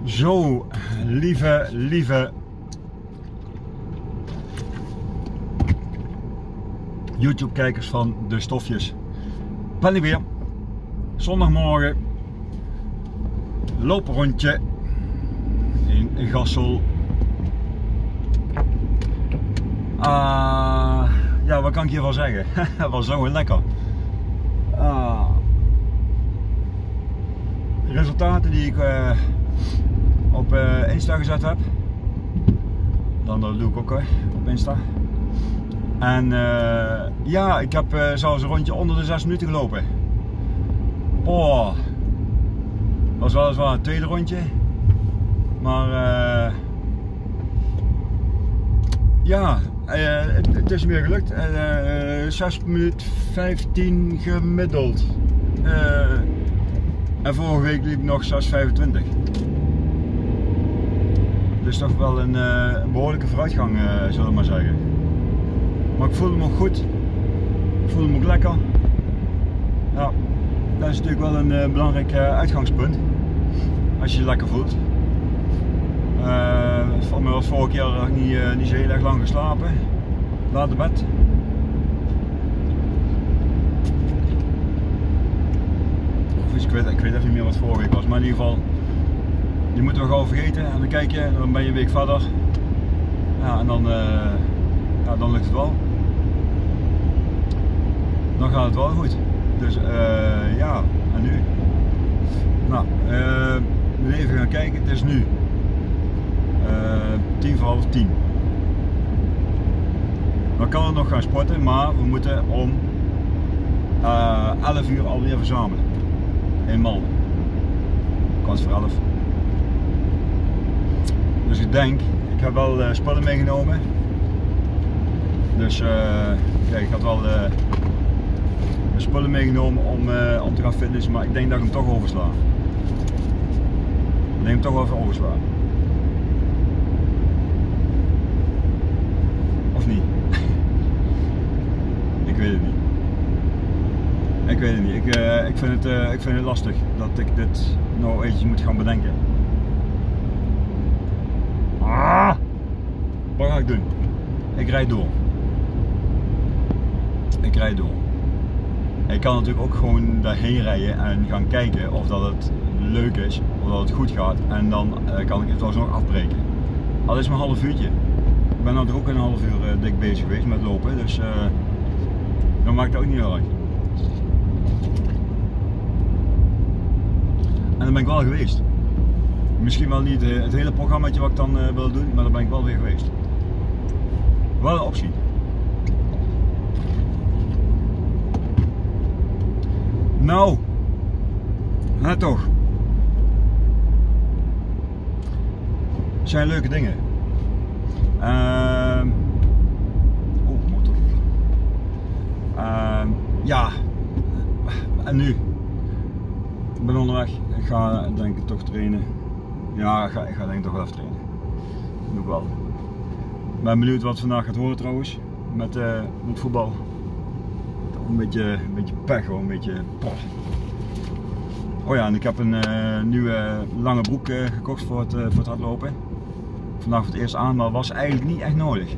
Zo, lieve YouTube kijkers van de stofjes. Ben ik weer. Zondagmorgen. Looprondje in Gassel. Ja, wat kan ik hiervan zeggen? Het was zo lekker. De resultaten die ik op Insta gezet heb, dan dat doe ik ook op Insta. En ja, ik heb zelfs een rondje onder de 6 minuten gelopen. Oh, dat was weliswaar het tweede rondje, maar ja, het is weer gelukt. 6 minuten 15 gemiddeld. En vorige week liep ik nog 6:25. Dus toch wel een behoorlijke vooruitgang, zullen we maar zeggen. Maar ik voelde me ook goed. Ik voelde me ook lekker. Ja, dat is natuurlijk wel een belangrijk uitgangspunt. Als je je lekker voelt. Voor mij was vorige keer niet zo heel erg lang geslapen. Laat de bed. Ik weet even niet meer wat vorige week was, maar in ieder geval, je moet het wel gauw vergeten en dan kijk je en dan ben je een week verder. Ja, en dan, ja, dan lukt het wel. Dan gaat het wel goed. Dus ja, en nu? Nou, we moeten even gaan kijken. Het is nu 10:45. Dan kan het nog gaan sporten, maar we moeten om 11 uur alweer verzamelen. In Malden. 11:15. Dus ik denk, ik heb wel spullen meegenomen. Dus kijk, ik had wel de spullen meegenomen om te gaan fitnessen, maar ik denk dat ik hem toch oversla. Ik denk hem toch wel even oversla. Of niet? Ik weet het niet. Ik weet het niet. Ik vind het lastig dat ik dit nou eventjes moet gaan bedenken. Wat ga ik doen? Ik rijd door. Ik rijd door. Ik kan natuurlijk ook gewoon daarheen rijden en gaan kijken of dat het leuk is, of dat het goed gaat. En dan kan ik het wel zo nog afbreken. Al is maar een half uurtje. Ik ben natuurlijk ook een half uur dik bezig geweest met lopen, dus dan maakt het ook niet heel uit. En dan ben ik wel geweest. Misschien wel niet het hele programmaatje wat ik dan wil doen, maar dan ben ik wel weer geweest. Wel een optie. Nou, net toch. Het zijn leuke dingen. Motor. Ja, en nu? Ik ben onderweg. Ik ga denk ik toch trainen. Ja, ik ga denk ik toch wel even trainen. Dat doe ik wel. Ik ben benieuwd wat vandaag gaat worden trouwens. Met voetbal. Een beetje pech hoor, een beetje pop. Oh ja, en ik heb een nieuwe lange broek gekocht voor het hardlopen. Vandaag voor het eerst aan, maar was eigenlijk niet echt nodig.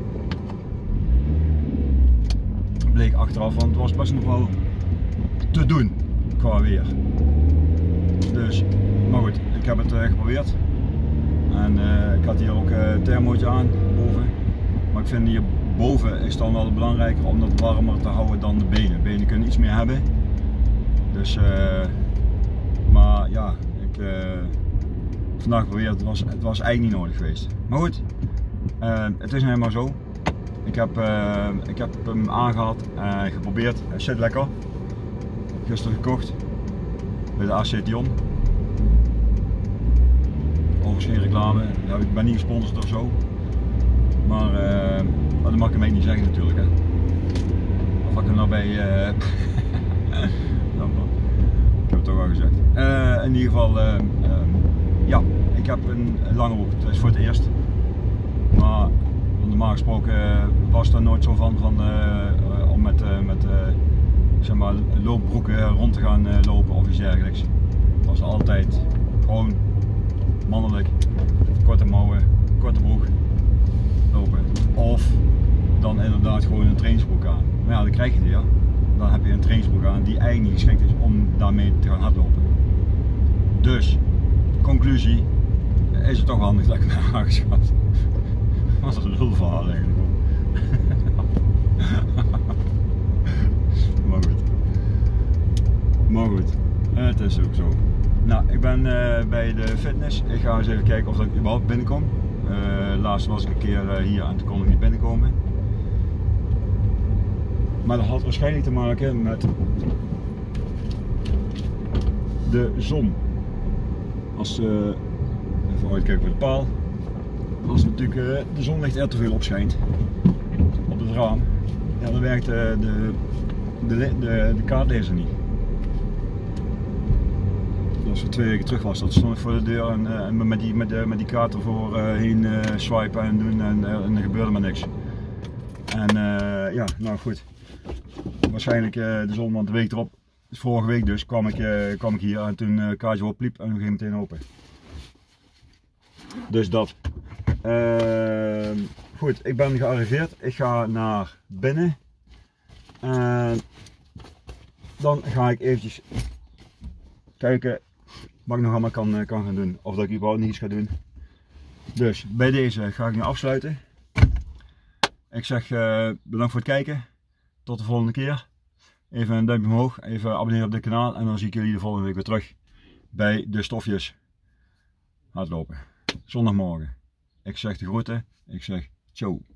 Bleek achteraf, want het was best nog wel te doen qua weer. Dus, maar goed, ik heb het geprobeerd. En ik had hier ook een thermootje aan boven. Maar ik vind hier boven is dan wel belangrijker om dat warmer te houden dan de benen. De benen kunnen iets meer hebben. Dus, maar ja, ik vandaag geprobeerd, het was eigenlijk niet nodig geweest. Maar goed, het is nou helemaal zo. Ik heb hem aangehad en geprobeerd. Hij zit lekker. Gisteren gekocht bij de Acetion. Overigens geen reclame. Ja, ik ben niet gesponsord of zo. Maar dat mag ik hem niet zeggen natuurlijk. Hè. Of ik er nou bij. Ik heb het toch al gezegd. In ieder geval, ja, ik heb een lange broek. Dat is voor het eerst. Maar normaal gesproken was er nooit zo van om met zeg maar, loopbroeken rond te gaan lopen of iets dergelijks. Het was altijd gewoon mannelijk. trainingsbroek aan. Maar ja, dan krijg je die, ja. Dan heb je een trainingsbroek aan die eigenlijk niet geschikt is om daarmee te gaan hardlopen. Dus, conclusie, is het toch handig dat ik me heb aangeschaft. Wat een lulverhaal eigenlijk. Maar goed, het is ook zo. Nou, ik ben bij de fitness. Ik ga eens even kijken of ik überhaupt binnenkom. Laatst was ik een keer hier en toen kon ik niet binnenkomen. Maar dat had waarschijnlijk te maken met de zon. Als even uitkijken voor de paal. Als natuurlijk de zonlicht te veel opschijnt op het raam, ja, dan werkt de kaartlezer niet. Als we 2 weken terug was, dat stond ik voor de deur en met die kaart ervoor heen swipen en doen en er gebeurde maar niks. En ja, nou goed. Waarschijnlijk de zon, want de week erop, vorige week dus, kwam ik hier en toen kaartje opliep en we gingen meteen open. Dus dat. Goed, ik ben gearriveerd. Ik ga naar binnen. En dan ga ik eventjes kijken wat ik nog allemaal kan gaan doen. Of dat ik überhaupt niets ga doen. Dus bij deze ga ik nu afsluiten. Ik zeg bedankt voor het kijken. Tot de volgende keer. Even een duimpje omhoog. Even abonneren op dit kanaal. En dan zie ik jullie de volgende week weer terug. Bij de stofjes hardlopen. Zondagmorgen. Ik zeg de groeten. Ik zeg ciao.